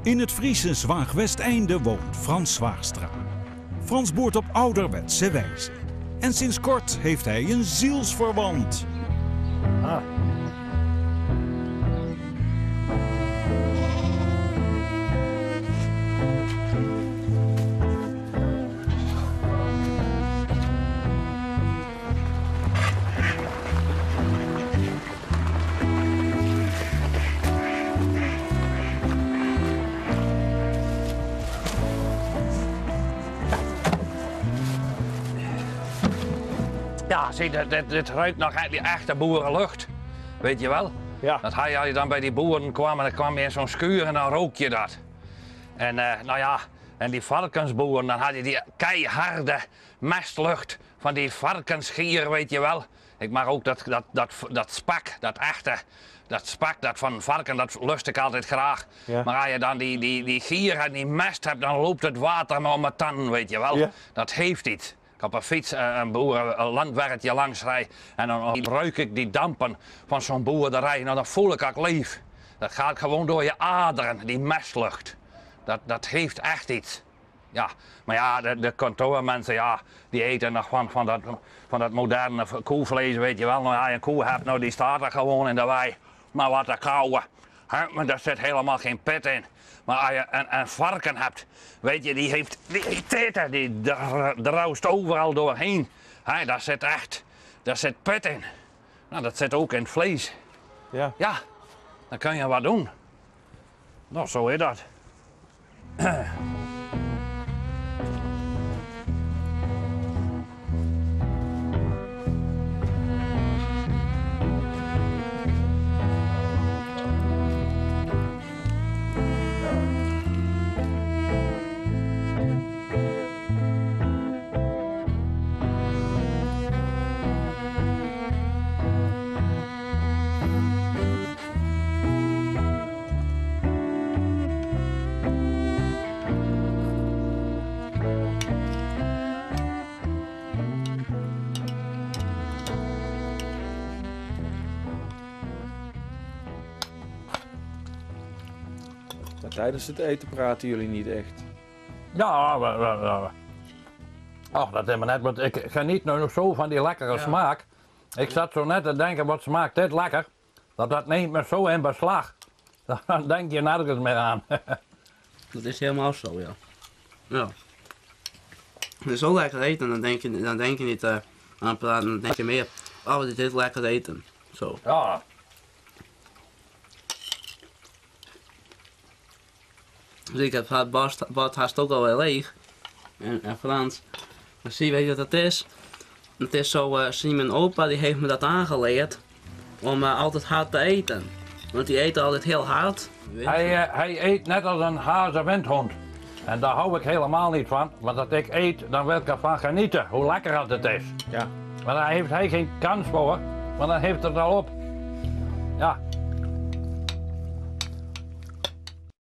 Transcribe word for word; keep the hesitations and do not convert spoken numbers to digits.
In het Friese Zwaag-Westeinde woont Frans Zwaagstra. Frans boert op ouderwetse wijze. En sinds kort heeft hij een zielsverwant. Ah. Ja, zie, dit, dit, dit ruikt nog echt die echte boerenlucht. Weet je wel? Ja. Dat hij, als je dan bij die boeren kwam en dan kwam je in zo'n schuur en dan rook je dat. En uh, nou ja, en die varkensboeren, dan had je die keiharde mestlucht van die varkensgier, weet je wel. Ik mag ook dat, dat, dat, dat spak, dat echte, dat spak, dat van varken, dat lust ik altijd graag. Ja. Maar als je dan die, die, die gier en die mest hebt, dan loopt het water maar om mijn tanden, weet je wel. Ja. Dat heeft iets. Ik op een fiets een boer, een landwerkje langs rij en dan ruik ik die dampen van zo'n boerderij. Nou, dan voel ik ook leef. Dat gaat gewoon door je aderen, die mestlucht. Dat, dat heeft echt iets. Ja, maar ja, de, de kantoormensen, ja, die eten nog van, van, dat, van dat moderne koevlees, weet je wel. Nou ja, een koe hebt, nou die staat er gewoon in de wei. Maar wat te kauwen, hè? Maar daar zit helemaal geen pit in. Maar als je een, een varken hebt, weet je, die heeft die, die teten, die druist overal doorheen. Hè, daar zit echt, daar zit pit in. Nou, dat zit ook in het vlees. Ja. Ja, dan kan je wat doen. Nou, zo is dat. Maar tijdens het eten praten jullie niet echt. Ja, we, we, we. Ach, dat is maar net, want ik geniet nu nog zo van die lekkere Ja. smaak. Ik zat zo net te denken, wat smaakt dit lekker? Dat dat neemt me zo in beslag. Dan denk je nergens meer aan. Dat is helemaal zo, ja. Ja. Het is zo lekker eten, dan denk je, dan denk je niet uh, aan praten, dan denk je meer, oh, dit is lekker eten. Zo. Ja. Dus ik heb het bad, bad haast ook alweer leeg. En, en Frans, dan zie je, weet je wat het is? Het is zo, uh, zie mijn opa, die heeft me dat aangeleerd om uh, altijd hard te eten. Want die eten altijd heel hard. Hij, uh, hij eet net als een hazenwindhond. En daar hou ik helemaal niet van. Want als ik eet, dan wil ik ervan genieten. Hoe lekker dat het is. Ja. Maar daar heeft hij geen kans voor. Want dan heeft het al op. Ja,